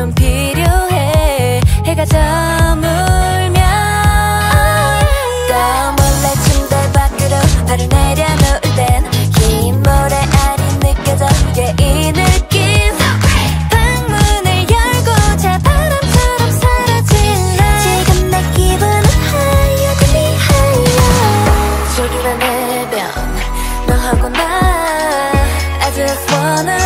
건 필요해 해가 저물면 또 몰래 침대 밖으로 발을 내려놓을 땐 흰 모래 알이 느껴져 이 느낌 방문을 열고 자 바람처럼 사라질래 지금 내 기분은 하여금이 하여 저기만 내면 너하고 나 I just wanna